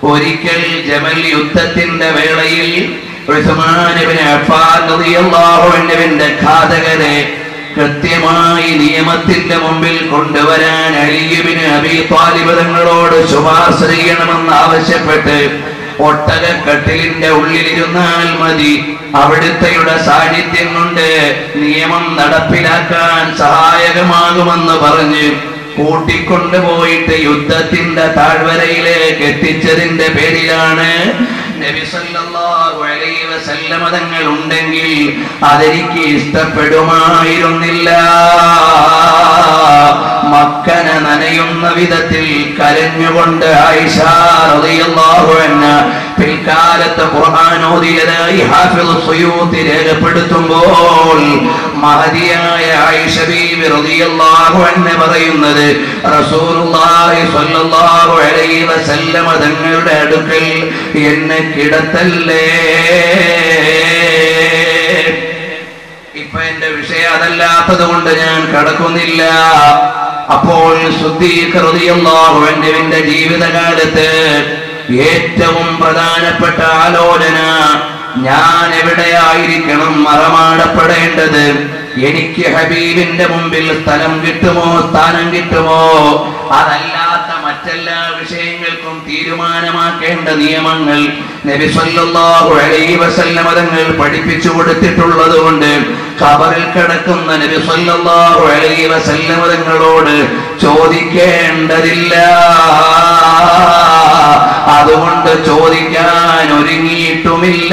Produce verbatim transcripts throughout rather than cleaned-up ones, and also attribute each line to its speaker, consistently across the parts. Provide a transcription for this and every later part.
Speaker 1: ഒരിക്കൽ ജമൽ യുദ്ധത്തിന്റെ വേളയിൽ ഉസ്മാൻ ഇബ്നു അഫ്ഫാൻ റളിയല്ലാഹു അൻഹുവിന്റെ ഘാതകരെ കൃത്യമായി നിയമത്തിന്റെ മുമ്പിൽ കൊണ്ടുവരാൻ അലി ഇബ്നു അബീ ത്വാലിബ് തങ്ങളോട് ശുപാർശ ചെയ്യണമെന്ന് ആവശ്യപ്പെട്ട് ഒട്ടകക്കട്ടിലിന്റെ ഉള്ളിലിരുന്നാൽ മതി, അവിടുത്തെയുടെ സാന്നിധ്യം കൊണ്ട് നിയമം നടപ്പിലാക്കാൻ സഹായകമാകുമെന്ന് പറഞ്ഞ് കൂട്ടിക്കൊണ്ടുപോയിട്ട് യുദ്ധത്തിന്റെ താഴ്വരയിലേക്ക് എത്തിച്ചതിന്റെ പേരിലാണ് നബി സല്ലല്ലാഹു അലൈഹി വസല്ലമ തങ്ങൾ ഉണ്ടെങ്കിൽ അതെനിക്ക് ഇഷ്ടപ്പെടുമായിരുന്നില്ല. മക്കന നനയുന്ന വിധത്തിൽ കരഞ്ഞുകൊണ്ട് ആയിഷ റളിയല്ലാഹു അൻഹ പിൽക്കാലത്ത് ഖുർആൻ ഓതിയതായി ഹാഫിള് സുയൂത്തി രേഖപ്പെടുത്തുമ്പോൾ മഹദിയായ ആയിഷ ബീവി റളിയല്ലാഹു അൻഹ പറയുന്നത് റസൂലുള്ളാഹി സ്വല്ലല്ലാഹു അലൈഹി വസല്ലമ തങ്ങളുടെ അടുക്കൽ എന്നെ കിടത്തല്ലേ. ഇപ്പൊ എന്റെ വിഷയം അതല്ലാത്തത് കൊണ്ട് ഞാൻ കടക്കുന്നില്ല. അപ്പോൾ സിദ്ദീഖ് റളിയല്ലാഹു അൻഹുവിന്റെ ജീവിതകാലത്ത് ഏറ്റവും പ്രധാനപ്പെട്ട ആലോചന, ഞാൻ എവിടെയായിരിക്കണം മറമാടപ്പെടേണ്ടത്, എനിക്ക് ഹബീബിന്റെ മുമ്പിൽ സ്ഥലം കിട്ടുമോ, സ്ഥാനം കിട്ടുമോ, അതല്ലാത്ത മറ്റെല്ലാ വിഷയങ്ങൾക്കും തീരുമാനമാക്കേണ്ട നിയമങ്ങൾ നബി സല്ലല്ലാഹു അലൈഹി വസല്ലമ തങ്ങൾ പഠിപ്പിച്ചു കൊടുത്തിട്ടുള്ളത് കൊണ്ട് ഖബറിൽ കിടക്കുന്ന നബി സല്ലല്ലാഹു അലൈഹി വസല്ലമ തങ്ങളോട് ചോദിക്കേണ്ടതില്ല. അതുകൊണ്ട് ചോദിക്കാൻ ഒരുങ്ങിയിട്ടുമില്ല.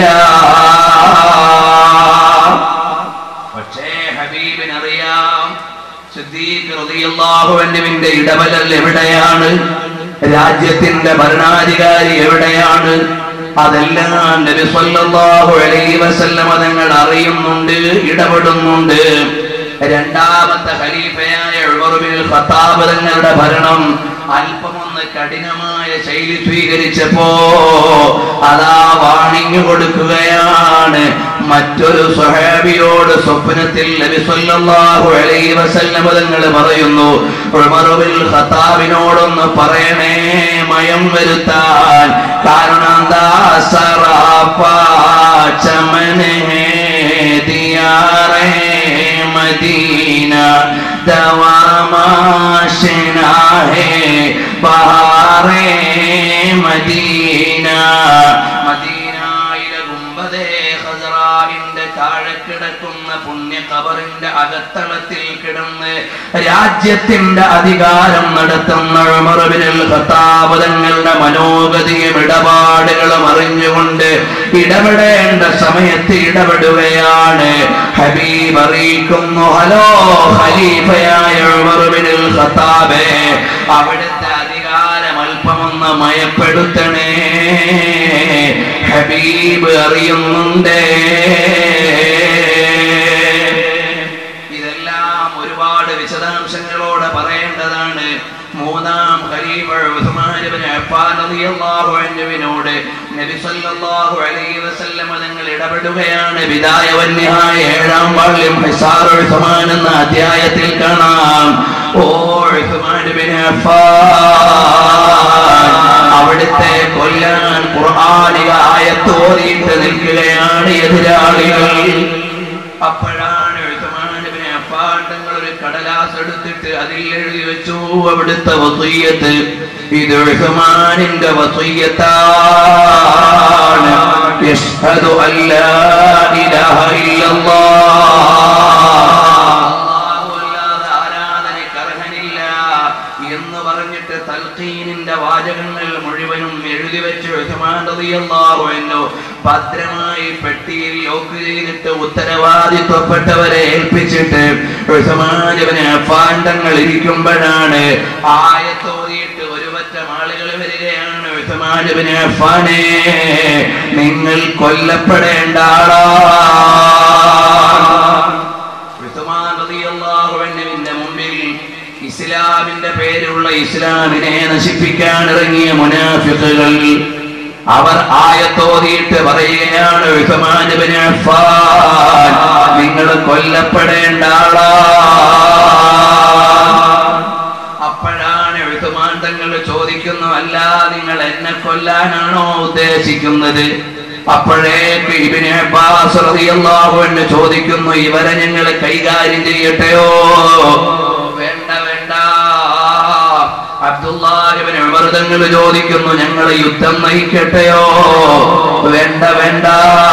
Speaker 1: പക്ഷേ ഹബീബിനറിയാം സിദ്ദീഖ് റളിയല്ലാഹു അൻഹുവിന്റെ ഇടപെടൽ എവിടെയാണ്, രാജ്യത്തിന്റെ ഭരണാധികാരി എവിടെയാണ്, അതെല്ലാം നബി സല്ലല്ലാഹു അലൈഹി വസല്ലമ തങ്ങൾ അറിയുന്നുണ്ട്, ഇടപെടുന്നുണ്ട്. രണ്ടാമത്തെ ഖലീഫയായ ഉമർ ഇബ്നുൽ ഖത്താബ് തങ്ങളുടെ ഭരണം അല്പമൊന്ന് കഠിനമായ ശൈലി സ്വീകരിച്ചപ്പോ അതാ വാണിംഗ് കൊടുക്കുകയാണ്. മറ്റൊരു സ്വഹാബിയോട് സ്വപ്നത്തിൽ നബി സല്ലല്ലാഹു അലൈഹി വസല്ലമ തങ്ങൾ പറയുന്നു, ഉമർ ഇബ്നുൽ ഖത്താബിനോടൊന്ന് പറയണേ മയം വരുത്താൻ, കാരണം എന്താ സറാഫാ ചമനെ ദിയാറേ മദീന ദവാമാശനാ ഹേ ബഹാറേ മദീന. മദീനയിലെ ഗുംബദേ ഖസറാഇന്റെ താഴെ കിടക്കുന്ന പുണ്യ ഖബറിന്റെ അകത്തളത്തിൽ കിടന്ന് രാജ്യത്തിന്റെ അധികാരം നടത്തുന്ന ഉമർ ഇബ്നുൽ ഖത്താബ് തങ്ങളുടെ മനോഗതിയും ഇടപാടുകളും അറിഞ്ഞുകൊണ്ട് ഇടപെടേണ്ട സമയത്ത് ഇടപെടുകയാണ്. ഹബീബ് അറിയിക്കുന്നു, ഹലോ ഖലീഫയായ ഉമർ ഇബ്നുൽ ഖത്താബേ, അവിടുത്തെ അധികാരം അല്പമൊന്ന് മയപ്പെടുത്തണേ. ഹബീബ് അറിയുന്നുണ്ട്. ഇതെല്ലാം ഒരുപാട് വിശദാംശങ്ങളോടെ പറയേണ്ടതാണ്. മൂന്നാം ഖലീഫ ഉസ്മാൻ ഇബ്നു അഫ്ഫാൻ റളിയല്ലാഹു അൻഹുവിനോട് നബി സല്ലല്ലാഹു അലൈഹി വസല്ലമ തങ്ങൾ ഇടപെടുകയാണ്. ബിദായ വന്നിഹായ ഏഴാം വാള്യം ഹിസാർ ഉസ്മാൻ എന്ന അധ്യായത്തിൽ കാണാം. ഓ ഉസ്മാൻ ഇബ്നു അഫ്ഫാൻ, അവിടുത്തെ കൊല്ലാൻ ഖുർആനിക ആയത്ത് ഓതിയിട്ട് നിൽക്കുകയാണ് എതിരാളികൾ. അപ്പോഴാണ് ഉസ്മാൻ ഇബ്നു അഫ്ഫാൻ തങ്ങൾ ഒരു കടലാസ് എടുത്തിട്ട് അതിൽ എഴുതി വെച്ചു അവിടുത്തെ വസിയ്യത്ത്. ഇത് ഉസ്മാനിന്റെ വസിയ്യത്താണ്. യശ്ഹദു അല്ലാ ഇലാഹ ഇല്ലല്ലാഹ്, ആരാധനയ്ക്ക് അർഹനില്ല എന്ന് പറഞ്ഞിട്ട് തൽഖീനിന്റെ വാചകങ്ങൾ മുഴുവനും എഴുതി വെച്ച് ഉസ്മാൻ റളിയല്ലാഹു അൻഹു ഭദ്രമായി പെട്ടിയിൽ ലോക്ക് ചെയ്തിട്ട് ഉത്തരവാദിത്വപ്പെട്ടവരെ ഏൽപ്പിച്ചിട്ട് ഉസ്മാൻ ഇബ്നു അഫ്ഫാൻ തങ്ങൾ ഇരിക്കുമ്പോഴാണ് ആയത്ത് ഓതിയിട്ട് ഒരു പറ്റം ആളുകൾ വരികയാണ്. ഉസ്മാൻ ഇബ്നു അഫ്ഫാനെ, നിങ്ങൾ കൊല്ലപ്പെടേണ്ട ആളാണ്. ഉസ്മാൻ റളിയല്ലാഹു അൻഹുവിന്റെ മുമ്പിൽ ഇസ്ലാമിന്റെ പേരുള്ള ഇസ്ലാമിനെ നശിപ്പിക്കാൻ ഇറങ്ങിയ മുനാഫിഖുകൾ അവർ ആയത്തോതിയിട്ട് പറയുകയാണ്, ഉസ്മാൻ ഇബ്നു അഫ്ഫാൻ, നിങ്ങൾ കൊല്ലപ്പെടേണ്ട ആളാണ്. അപ്പോഴാണ് ഉസ്മാൻ തങ്ങൾ ചോദിക്കുന്നു, അല്ല നിങ്ങൾ എന്നെ കൊല്ലാനാണോ ഉദ്ദേശിക്കുന്നത്? അപ്പോഴേക്ക് ഇബ്നു അബ്ബാസ് റളിയല്ലാഹു അൻഹു ചോദിക്കുന്നു, ഇവരെ ഞങ്ങൾ കൈകാര്യം ചെയ്യട്ടെയോ? വേണ്ട വേണ്ട. അബ്ദുല്ലാഹ് ഇബ്നു ഉമർ തങ്ങൾ ചോദിക്കുന്നു, ഞങ്ങൾ യുദ്ധം നയിക്കട്ടെയോ? വേണ്ട വേണ്ട.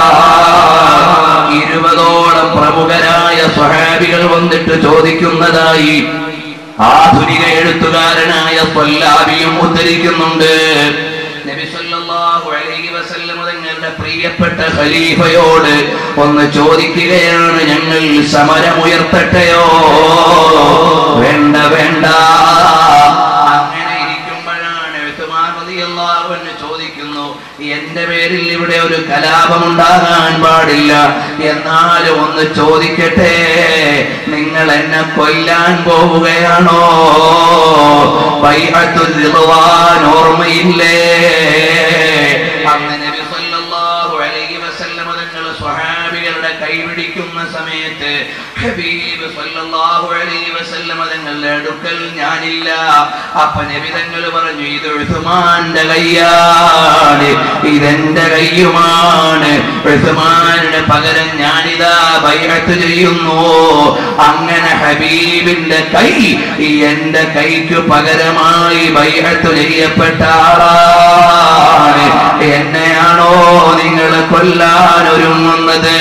Speaker 1: ഇരുപതോളം പ്രമുഖരായ സ്വഹാബികൾ വന്നിട്ട് ചോദിക്കുന്നതായി ആധുനിക എഴുത്തുകാരനായ ത്വല്ലാബിയും ഉദ്ധരിക്കുന്നുണ്ട്. നബി സല്ലല്ലാഹു അലൈഹി വസല്ലം തങ്ങളുടെ പ്രിയപ്പെട്ട ഖലീഫയോട് ഒന്ന് ചോദിക്കുകയാണ്, ഞങ്ങൾ സമരമുയർത്തട്ടെയോ? വേണ്ട വേണ്ട. അങ്ങനെ ഇരിക്കുമ്പോഴാണ് ഉസ്മാൻ റളിയല്ലാഹു അൻഹു ചോദിക്കുന്നു, എന്റെ പേരിൽ ഇവിടെ ഒരു കലാപമുണ്ടാകാൻ പാടില്ല, എന്നാലും ഒന്ന് ചോദിക്കട്ടെ, നിങ്ങൾ എന്നെ കൊല്ലാൻ പോവുകയാണോ? ബൈഅത്തുൽ റിദ്വാൻ ഓർമ്മയില്ലേ? അന്ന് നബി സല്ലല്ലാഹു അലൈഹി വസല്ലം തങ്ങൾ സ്വഹാബികളുടെ കൈപിടിക്കുന്ന സമയത്ത് ഹബീബ് സല്ലല്ലാഹു അലൈഹി വസല്ലം തങ്ങളുടെ അടുക്കൽ ഞാനില്ല. അപ്പൊ നബി തങ്ങൾ പറഞ്ഞു, ഇത് ഉസ്മാന്റെ കയ്യാണ്, ഇതെന്റെ കയ്യുമാണ്. ഉസ്മാനിന് പകരം ഞാനിതാ ബൈഅത്ത് ചെയ്യുന്നു. അങ്ങനെ ഹബീബിന്റെ കൈ എന്റെ കൈക്ക് പകരമായി ബൈഅത്ത് ചെയ്യപ്പെട്ട ആളാണ്. എന്നെയാണോ നിങ്ങൾ കൊല്ലാൻ ഒരുങ്ങുന്നത്?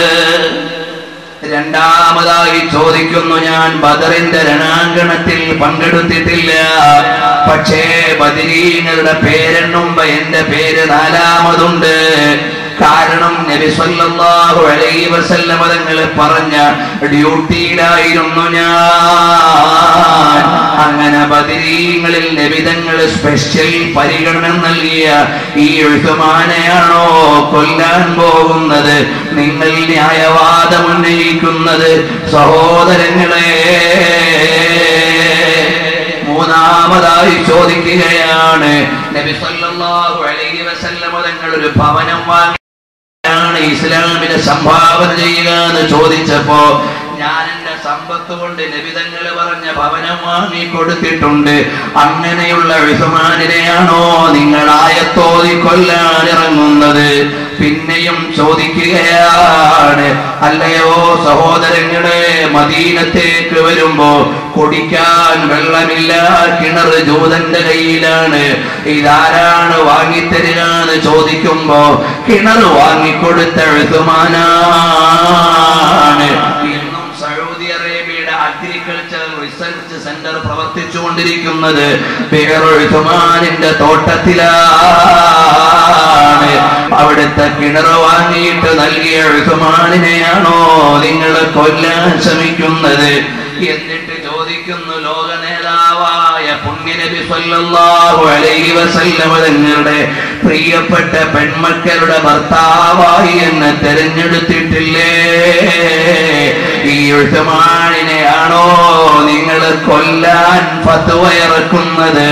Speaker 1: രണ്ടാമതായി ചോദിക്കുന്നു, ഞാൻ ബദറിന്റെ രണാങ്കണത്തിൽ പങ്കെടുത്തിട്ടില്ല, പക്ഷേ ബദരീങ്ങളുടെ പേരെണ്ണുമ്പോ എന്റെ പേര് നാലാമതുണ്ട്. കാരണം നബി സല്ലല്ലാഹു അലൈഹി വസല്ലം തങ്ങൾ പറഞ്ഞ ഡ്യൂട്ടിയിലായിരുന്നു ഞാൻ. അങ്ങനെ ബദരീങ്ങളിൽ നബി തങ്ങൾ സ്പെഷ്യൽ പരിഗണന നൽകിയ ഈ ഉസ്മാനെയാണോ കൊല്ലാൻ പോകുന്നത്? നിങ്ങൾ ന്യായവാദം ഉന്നയിക്കുന്നത് സഹോദരങ്ങളെ. മൂന്നാമതായി ചോദിക്കുകയാണ്, നബി സല്ലല്ലാഹു അലൈഹി വസല്ലം തങ്ങൾ ഒരു ഭവനം വാങ്ങി ഇസ്ലാമിനെ സംഭാവന ചെയ്യുക എന്ന് ചോദിച്ചപ്പോ ഞാൻ എന്റെ സമ്പത്ത് കൊണ്ട് നബി തങ്ങൾ പറഞ്ഞ ഭവനം വാങ്ങി കൊടുത്തിട്ടുണ്ട്. അങ്ങനെയുള്ള ഉസ്മാനിനെയാണോ നിങ്ങൾ ആയത്തോതി കൊല്ലാൻ ഇറങ്ങുന്നത്? പിന്നെയും ചോദിക്കുകയാണ്, അല്ലയോ സഹോദരങ്ങളെ, മദീനത്തേക്ക് വരുമ്പോ കുടിക്കാൻ വെള്ളമില്ല, കിണർ ജൂതന്റെ കയ്യിലാണ്, ഇതാരാണ് വാങ്ങിത്തരിക എന്ന് ചോദിക്കുമ്പോ കിണർ വാങ്ങിക്കൊടുത്ത ഉസ്മാനാണ്. ഇന്നും സൗദി അറേബ്യയുടെ അഗ്രികൾച്ചറൽ റിസർച്ച് സെന്റർ പ്രവർത്തിച്ചു കൊണ്ടിരിക്കുന്നത് ഉസ്മാനിന്റെ തോട്ടത്തിലാണ്. അവിടുത്തെ കിണർ വാങ്ങിയിട്ട് നൽകിയ ഉസ്മാനിനെയാണോ നിങ്ങൾ കൊല്ലാൻ ശ്രമിക്കുന്നത്? എന്നിട്ട് ചോദിക്കുന്നു, ലോക നേതാവായ പുണ്യനബി സല്ലല്ലാഹു അലൈഹി വസല്ലം തങ്ങളുടെ പ്രിയപ്പെട്ട പെൺമക്കളുടെ ഭർത്താവായി എന്നെ തെരഞ്ഞെടുത്തിട്ടില്ലേ? ഈ ഉസ്മാനിനെയാണോ നിങ്ങൾ കൊല്ലാൻ ഫത്വ ഇറക്കുന്നത്?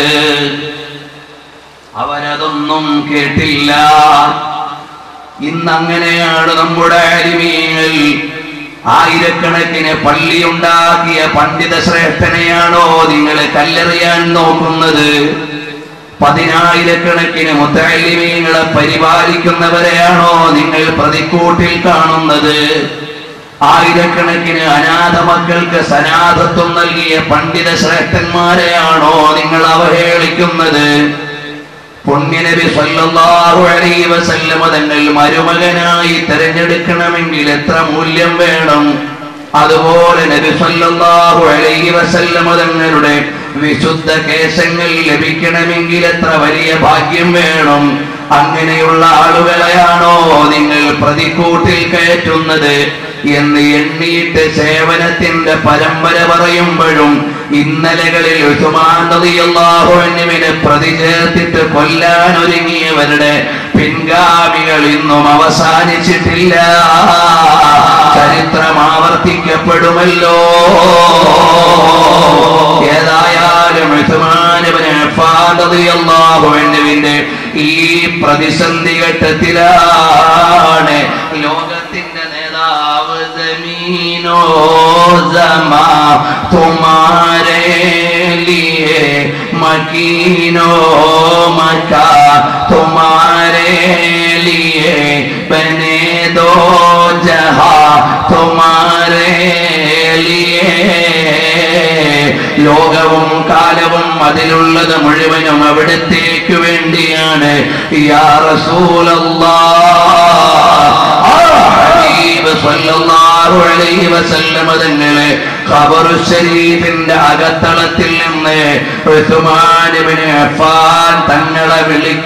Speaker 1: അവരതൊന്നും കേട്ടില്ല. ഇന്നങ്ങനെയാണ് നമ്മുടെ ആലിമീങ്ങൾ. ആയിരക്കണക്കിന് പള്ളിയുണ്ടാക്കിയ പണ്ഡിത ശ്രേഷ്ഠനെയാണോ നിങ്ങൾ കല്ലെറിയാൻ നോക്കുന്നത്? പതിനായിരക്കണക്കിന് മുത്തഅല്ലിമീങ്ങളെ പരിപാലിക്കുന്നവരെയാണോ നിങ്ങൾ പ്രതിക്കൂട്ടിൽ കാണുന്നത്? ആയിരക്കണക്കിന് അനാഥ മക്കൾക്ക് സനാഥത്വം നൽകിയ പണ്ഡിത ശ്രേഷ്ഠന്മാരെയാണോ നിങ്ങൾ അവഹേളിക്കുന്നത്? പുണ്യനബി സല്ലല്ലാഹു അലൈഹി വസല്ലം തങ്ങൾ മരുമകനായി തിരഞ്ഞെടുക്കണമെങ്കിൽ എത്ര മൂല്യം വേണം? അതുപോലെ നബി സല്ലല്ലാഹു അലൈഹി വസല്ലം തങ്ങളുടെ വിശുദ്ധ കേശങ്ങൾ ലഭിക്കണമെങ്കിൽ എത്ര വലിയ ഭാഗ്യം വേണം? അങ്ങനെയുള്ള ആളുകളെയാണോ നിങ്ങൾ പ്രതിക്കൂട്ടിൽ കയറ്റുന്നത് എന്ന് എണ്ണിയിട്ട് സേവനത്തിന്റെ പരമ്പര പറയുമ്പോഴും ഇന്നലകളിൽ ഉസ്മാൻ റളിയല്ലാഹു അൻഹുവിനെ പ്രതി ചേർത്തിട്ട് കൊല്ലാൻ ഒരുങ്ങിയവരുടെ പിൻഗാമികൾ ഇന്നും അവസാനിച്ചിട്ടില്ല. ചരിത്രം ആവർത്തിക്കപ്പെടുമല്ലോ. ഏതായാലും ഉസ്മാൻ ഇബ്നു അഫ്ഫാൻ റളിയല്ലാഹു അൻഹുവിന്റെ ഈ പ്രതിസന്ധി ഘട്ടത്തിലാണ് ലോകത്തിന്റെ നേതാവ് ജമീനോ ജമാ തുമാരേ ലിയേ मकीनो मका तुम्हारे लिए बने दो जहां तुम्हारे लिए ലോകവും കാലവും അതിലുള്ളത് മുഴുവനും അവിടത്തേക്ക് വേണ്ടിയാണ് യാ റസൂലല്ലാഹ് ഹബീബ് സല്ലല്ലാഹു അലൈഹി വസല്ലം തങ്ങളെ ഖബർ ശരീഫിന്റെ അകത്തളത്തിൽ നിന്ന് ഉസ്മാൻ ഇബ്നു അഫ്ഫാൻ തങ്ങളെ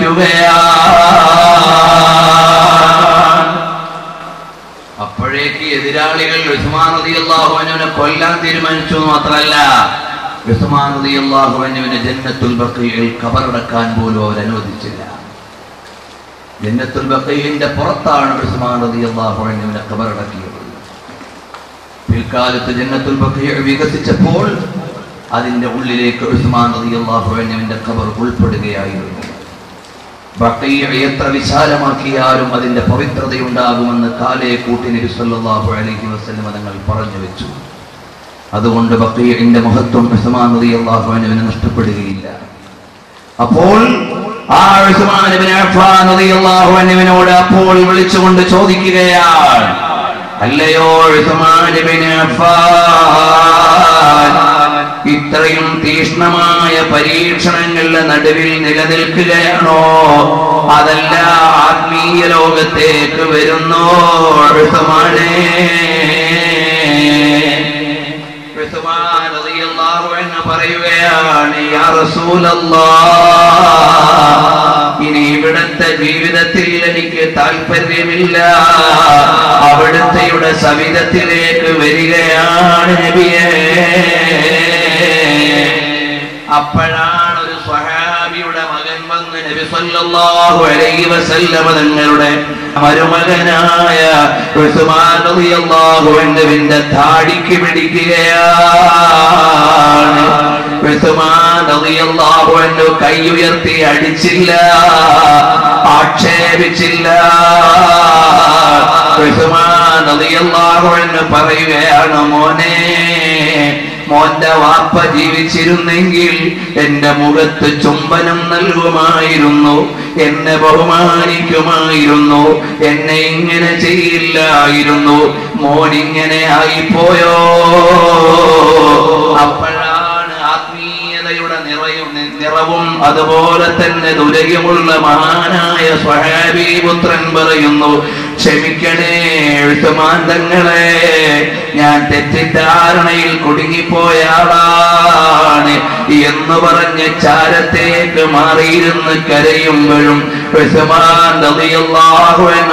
Speaker 1: വിളിക്കുകയാണ്. അപ്പോഴേക്ക് എതിരാളികൾ ഉസ്മാൻ റളിയല്ലാഹു അൻഹുവിനെ കൊല്ലാൻ തീരുമാനിച്ചു. മാത്രമല്ല ഉസ്മാൻ റളിയല്ലാഹു അൻഹുവിനെ ജന്നത്തുൽ ബഖീഇൽ ഖബറടക്കാൻ പോലും അവർ അനുവദിച്ചില്ല. ജന്നത്തുൽ ബഖീഇന്റെ പുറത്താണ് ഉസ്മാൻ റളിയല്ലാഹു അൻഹുവിനെ ഖബറടക്കിയത്. പിൽക്കാലത്ത് ജന്നത്തുൽ ബഖീഇ വികസിച്ചപ്പോൾ അതിന്റെ ഉള്ളിലേക്ക് ഉസ്മാൻ റളിയല്ലാഹു അൻഹുവിന്റെ ഖബർ ഉൾപ്പെടുകയായിരുന്നു. ബഖീഅ എത്ര വിശാലമാക്കിയാലും അതിന്റെ പവിത്രതയുണ്ടാകുമെന്ന് കാലേ കൂട്ടി നബി സല്ലല്ലാഹു അലൈഹി വസല്ലം തങ്ങൾ പറഞ്ഞു വെച്ചു. അതുകൊണ്ട് ബഖീഇന്റെ മഹത്വം ഉസ്മാൻ റളിയല്ലാഹു അൻഹുവിന് നഷ്ടപ്പെടുകയില്ല. അപ്പോൾ ആ ഉസ്മാൻ ഇബ്നു അഫ്ഫാൻ റളിയല്ലാഹു അൻഹുവിനോട് അപ്പോൾ വിളിച്ചുകൊണ്ട് ചോദിക്കുകയാണ്, അല്ലയോ ഉസ്മാൻ ഇബ്നു അഫ്ഫാൻ, ഇത്രയും തീക്ഷ്ണമായ പരീക്ഷണങ്ങളുടെ നടുവിൽ നിലനിൽക്കുകയാണോ, അതല്ല ആത്മീയ ലോകത്തേക്ക് വരുന്നോ ഉസ്മാനേ? ഉസ്മാൻ റളിയല്ലാഹു അൻഹു പറയുകയാണ്, യാ റസൂലല്ലാഹ്, ഇനി ഇവിടുത്തെ ജീവിതത്തിൽ എനിക്ക് താല്പര്യമില്ല, അവിടുത്തെയുടെ സവിധത്തിലേക്ക് വരികയാണ് നബിയേ. അപ്പോഴാണ് ഒരു സ്വഹാബിയുടെ മകൻ വന്ന് നബി സല്ലല്ലാഹു അലൈഹി വസല്ലം തങ്ങളുടെ മരുമകനായ ഉസ്മാൻ റളിയല്ലാഹു അൻഹുവിന്റെ താടിക്ക് പിടിക്കുകയാണ്. ഉസ്മാൻ റളിയല്ലാഹു അൻഹു കൈ ഉയർത്തി അടിച്ചില്ല, ആക്ഷേപിച്ചില്ല. ഉസ്മാൻ റളിയല്ലാഹു അൻഹു പറയുകയാണ്, മോനെ, മോന്റെ വാപ്പ ജീവിച്ചിരുന്നെങ്കിൽ എന്റെ മുഖത്ത് ചുംബനം നൽകുമായിരുന്നു, എന്നെ ബഹുമാനിക്കുമായിരുന്നു, എന്നെ ഇങ്ങനെ ചെയ്യില്ലായിരുന്നു. മോൻ ഇങ്ങനെ ആയിപ്പോയോ? അപ്പോഴാണ് ആത്മീയതയുടെ നിറയും നിറവും അതുപോലെ തന്നെ ദുരയുമുള്ള മഹാനായ സ്വഹാബി പുത്രൻ പറയുന്നു, ക്ഷമിക്കണേ ഉസ്മാൻ തങ്ങളെ, ഞാൻ തെറ്റിദ്ധാരണയിൽ കുടുങ്ങിപ്പോയ ആളാണ് എന്ന് പറഞ്ഞ് ചാരത്തേക്ക് മാറിയിരുന്ന് കരയുമ്പോഴും ഉസ്മാൻ റളിയല്ലാഹു അൻഹു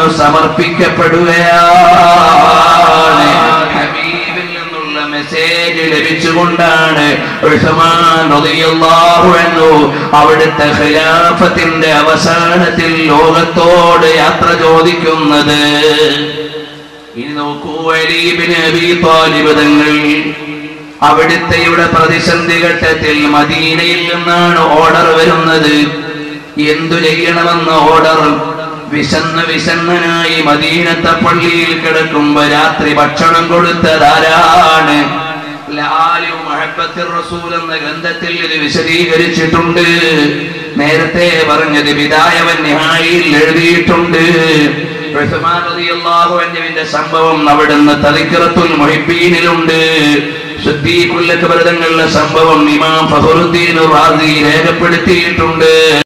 Speaker 1: സമർപ്പിക്കപ്പെടുകയാണ്. ഹബീബിൽ നിന്നുള്ള മെസ്സേജ് ലഭിച്ചുകൊണ്ടാണ് ഉസ്മാൻ റളിയല്ലാഹു അൻഹു അവിടുത്തെ ഖിലാഫത്തിന്റെ അവസാനത്തിൽ ലോകത്തോട് യാത്ര ചോദിക്കുന്നത്. ഇനി നോക്കൂ, അലി ഇബ്നു അബീ ത്വാലിബ് തങ്ങൾ അവിടുത്തെയുടെ പ്രതിസന്ധി ഘട്ടത്തിൽ മദീനയിൽ നിന്നാണ് ഓർഡർ വരുന്നത്. എന്തു ചെയ്യണമെന്ന് ഓർഡർ. വിശന്ന് വിശന്നനായി മദീനത്തെ പള്ളിയിൽ കിടക്കുമ്പോ രാത്രി ഭക്ഷണം കൊടുത്തതാരാണ്? ലാലു മുഹബ്ബത്തുർ റസൂൽ എന്ന ഗ്രന്ഥത്തിൽ ഇത് വിശദീകരിച്ചിട്ടുണ്ട്. നേരത്തെ പറഞ്ഞത് ബിദായ വൻ നിഹായിൽ എഴുതിയിട്ടുണ്ട്. ഉസ്മാൻ റളിയല്ലാഹു അൻഹുവിന്റെ സംഭവം അവിടുന്ന് തദ്കിറത്തുൽ മുഹിബ്ബീനിലുണ്ട്. സിദ്ദീഖുൽ അക്ബർ തങ്ങളുടെ സംഭവം ഇമാം ഫഖറുദ്ദീൻ റാസി രേഖപ്പെടുത്തിയിട്ടുണ്ട്.